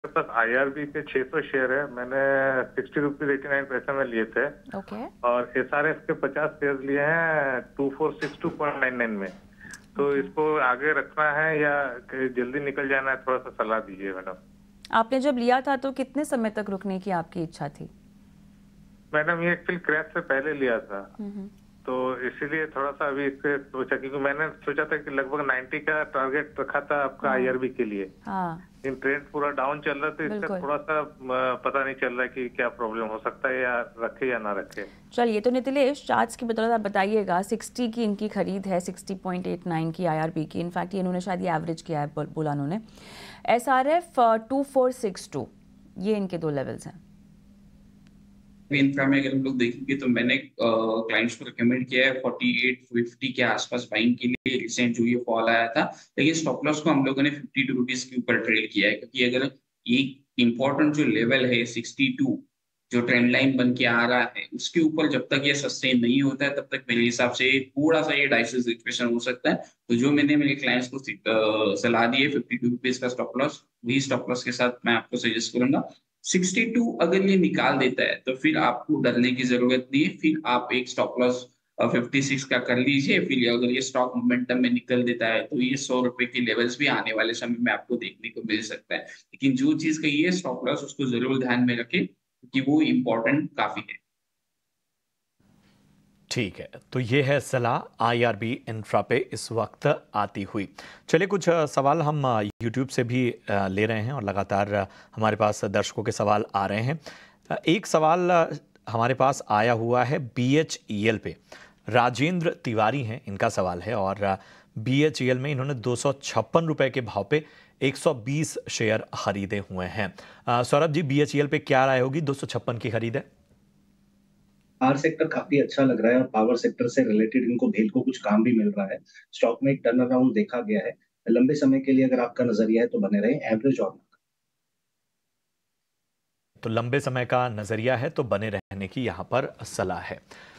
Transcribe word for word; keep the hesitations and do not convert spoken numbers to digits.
मेरे पास आईआरबी के छह सौ शेयर है। मैंने सिक्सटी रुपीज एटी नाइन पैसे में लिए थे। ओके। और एसआरएफ के पचास शेयर लिए हैं two four six two point nine nine में। तो ओके। इसको आगे रखना है या कि जल्दी निकल जाना है, थोड़ा सा सलाह दीजिए मैडम। आपने जब लिया था तो कितने समय तक रुकने की आपकी इच्छा थी? मैडम ये एक्चुअली क्रैश से पहले लिया था, हम्म। तो इसीलिए थोड़ा सा अभी इससे सोचा, क्योंकि मैंने सोचा था कि लगभग नब्बे का टारगेट रखा था आपका हाँ। आईआरबी के लिए। हाँ। लेकिन ट्रेंड पूरा डाउन चल रहा था, इसका बिल्कुल। थोड़ा सा अ, पता नहीं चल रहा है कि क्या प्रॉब्लम हो सकता है, या रखे या ना रखे। चलिए, तो नितिलेश, चार्ट्स की बदौलत आप बताइएगा, साठ की इनकी खरीद है, साठ पॉइंट आठ नौ की आईआरबी की। इनफैक्ट इन्होंने शायद ये एवरेज किया है, बोला उन्होंने। SRF two four six two, ये इनके दो लेवल्स हैं। इंफ्रा में अगर हम लोग देखेंगे तो मैंने क्लाइंट्स को रिकमेंड किया है अड़तालीस पचास के आसपास बाइंग के लिए। रिसेंट जो ये फॉल आया था, लेकिन स्टॉप लॉस को हम लोगों ने फिफ्टी टू रुपीज के ऊपर ट्रेड किया है, क्योंकि अगर एक इंपॉर्टेंट जो लेवल है सिक्सटी टू, जो ट्रेंड लाइन बन के आ रहा है, उसके ऊपर जब तक ये सस्टेन नहीं होता है तब तक मेरे हिसाब से थोड़ा सा ये डाइसिस सिचुएशन हो सकता है। तो जो मैंने मेरे क्लाइंट्स को अ, सलाह दी है फिफ्टी टू रुपीज का स्टॉप लॉस, वही स्टॉप लॉस के साथ मैं आपको सजेस्ट करूंगा। सिक्सटी टू अगर ये निकाल देता है तो फिर आपको डरने की जरूरत नहीं है, फिर आप एक स्टॉप लॉस फिफ्टी सिक्स का कर लीजिए। फिर अगर ये स्टॉक मोमेंटम में निकल देता है तो ये सौ रुपए के लेवल्स भी आने वाले समय में आपको देखने को मिल सकता है। लेकिन जो चीज कही है स्टॉप लॉस, उसको जरूर ध्यान में रखें, क्योंकि वो इम्पोर्टेंट काफी है। ठीक है, तो ये है सलाह आईआरबी इंफ्रा पे इस वक्त आती हुई। चलिए, कुछ अ, सवाल हम यूट्यूब से भी अ, ले रहे हैं और लगातार अ, हमारे पास दर्शकों के सवाल आ रहे हैं। अ, एक सवाल अ, हमारे पास आया हुआ है बीएचईएल पे। राजेंद्र तिवारी हैं, इनका सवाल है, और बीएचईएल में इन्होंने दो सौ छप्पन रुपए के भाव पे एक सौ बीस शेयर खरीदे हुए हैं। अ, सौरभ जी, बीएचईएल पे क्या राय होगी? दो सौ छप्पन की खरीद है। पावर सेक्टर काफी अच्छा लग रहा है और पावर सेक्टर से रिलेटेड इनको भेल को कुछ काम भी मिल रहा है। स्टॉक में एक टर्न अराउंड देखा गया है। लंबे समय के लिए अगर आपका नजरिया है तो बने रहे एवरेज और। तो लंबे समय का नजरिया है तो बने रहने की यहाँ पर सलाह है।